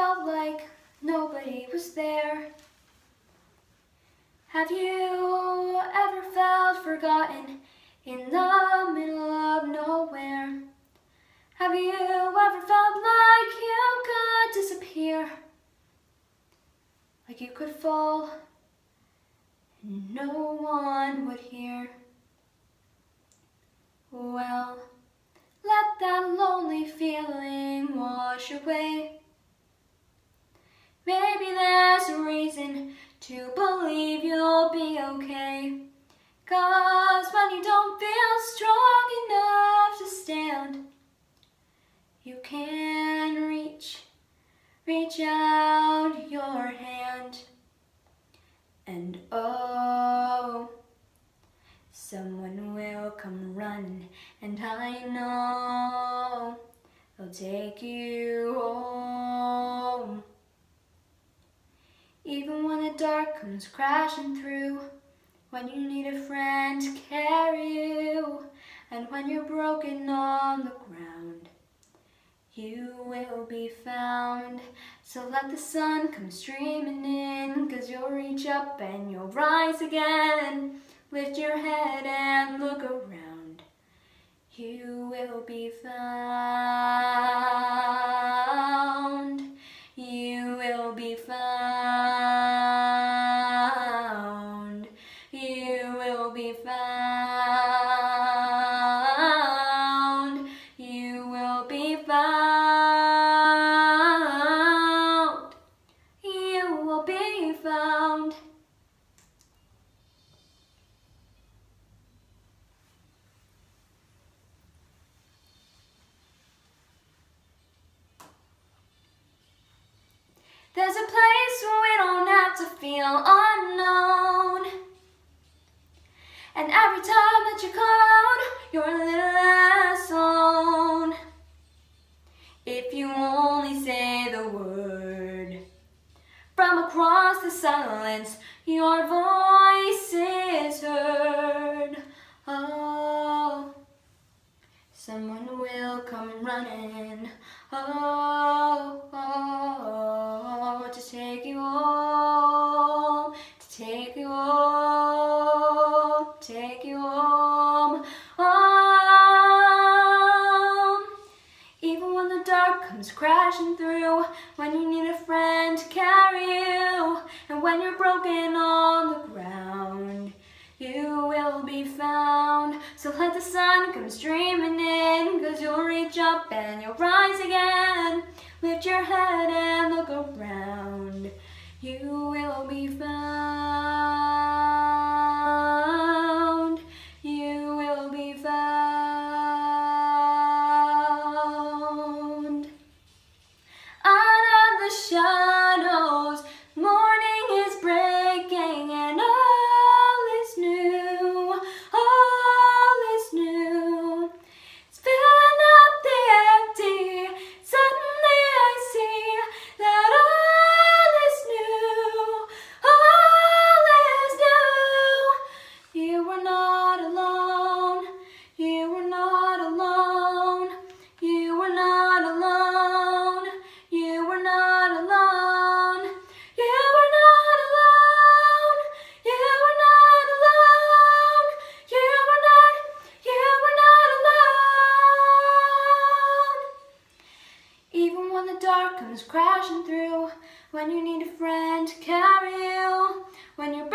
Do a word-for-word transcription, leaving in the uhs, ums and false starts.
felt like nobody was there? Have you ever felt forgotten in the middle of nowhere? Have you ever felt like you could disappear? Like you could fall and no one would hear? Well, let that lonely feeling wash away. Maybe there's a reason to believe you'll be okay. 'Cause when you don't feel strong enough to stand, you can reach, reach out your hand. And oh, someone will come running, and I know they'll take you home. Even when the dark comes crashing through, when you need a friend to carry you, and when you're broken on the ground, you will be found. So let the sun come streaming in, 'cause you'll reach up and you'll rise again. Lift your head and look around. You will be found. You will be found. You will be found. You will be found. You will be found. There's a place where we don't have to feel unknown. And every time that you call out, you're a little less alone. If you only say the word, from across the silence, your voice is heard. Oh, someone will come running. Oh, oh, to take you home, to take you home, take you home, home. Even when the dark comes crashing through, when you need a friend to carry you, and when you're broken on the ground, you will be found. So let the sun come streaming in, 'cause you'll reach up and you'll rise again. Lift your head and look around. You will be found. You will be found. Out of the shadows, morning is breaking, and all is new, all is new. It's filling up the empty. Suddenly I see that all is new, all is new. You were not alone, you were not alone, you were not alone, you were not alone, you were not alone, you were not alone, you were not, you were not alone. Even when the dark comes crashing through, when you need a friend to carry you, when you're